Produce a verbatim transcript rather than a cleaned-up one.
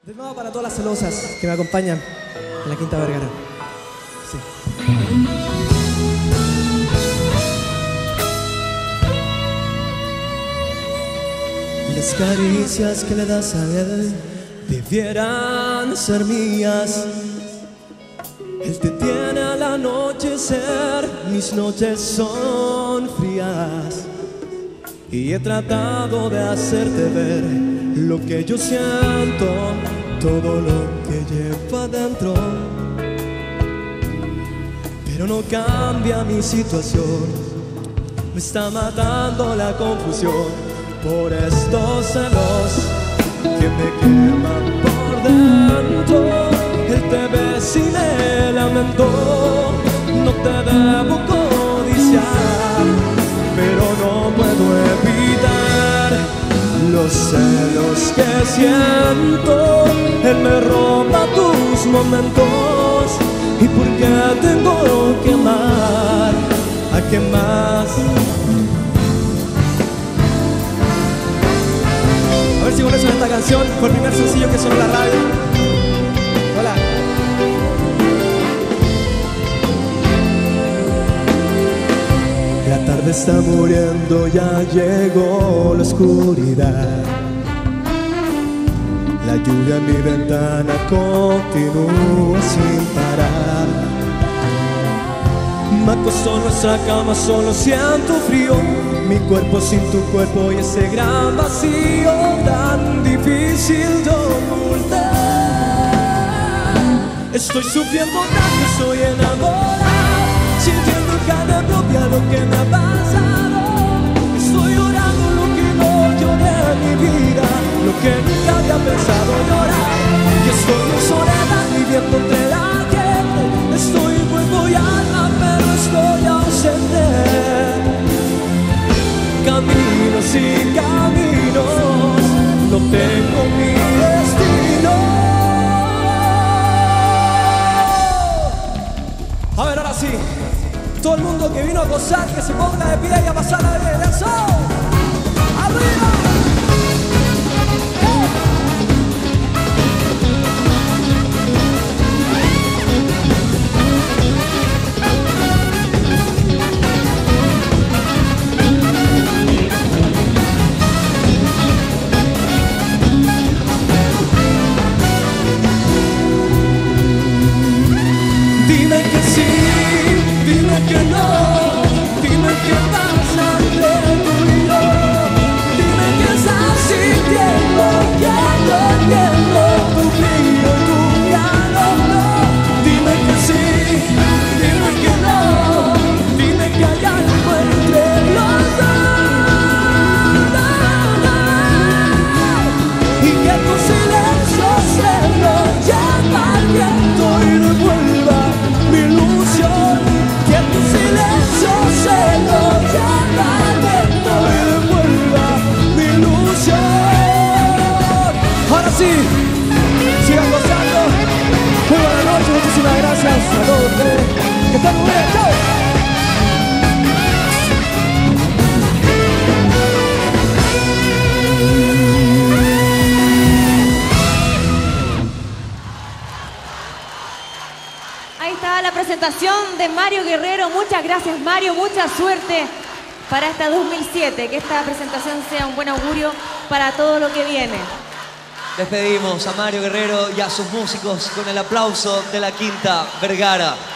De nuevo para todas las celosas que me acompañan en la Quinta Vergara. Sí. Las caricias que le das a él debieran ser mías. Él te tiene al anochecer, mis noches son frías. Y he tratado de hacerte ver lo que yo siento, todo lo que lleva adentro. Pero no cambia mi situación, me está matando la confusión por estos celos que me queman por dentro. Él te ve sin el lamento, no te debo codiciar, pero no puedo evitar los celos que siento. Él me roba tus momentos, ¿y por qué tengo que amar? ¿A quién más? A ver si conocen esta canción, fue el primer sencillo que sonó en la radio. Hola. La tarde está muriendo, ya llegó la oscuridad. La lluvia en mi ventana continúa sin parar. Me acostó en nuestra cama, solo siento frío. Mi cuerpo sin tu cuerpo y ese gran vacío tan difícil de ocultar. Estoy sufriendo tanto, estoy enamorado, sintiendo en carne propia lo que me ha pasado. Estoy llorando lo que no lloré en mi vida, lo que nunca había pensado llorar. Y estoy en soledad viviendo entre la gente. Estoy en cuerpo y alma, pero estoy ausente. Caminos y caminos, no tengo mi destino. A ver, ahora sí, todo el mundo que vino a gozar, que se ponga de pie y a pasar la bien. ¡Eso! ¡Arriba! Dime que sí, dime que no, dime que pasa entre tú y yo. Dime que estás sintiendo, que no entiendo tu frío y tu calor. No. Dime que sí, dime que no, dime que hay algo entre los dos. Y que tu silencio se lo lleva al viento y revuelva mi ilusión, que tu silencio se lo lleva al viento y devuelva mi ilusión. Ahora sí, sigan gozando. Muy buenas noches, muchísimas gracias a todos ustedes. Que estén muy bien, chao. La presentación de Mario Guerrero. Muchas gracias, Mario, mucha suerte para esta dos mil siete, que esta presentación sea un buen augurio para todo lo que viene. Despedimos a Mario Guerrero y a sus músicos con el aplauso de la Quinta Vergara.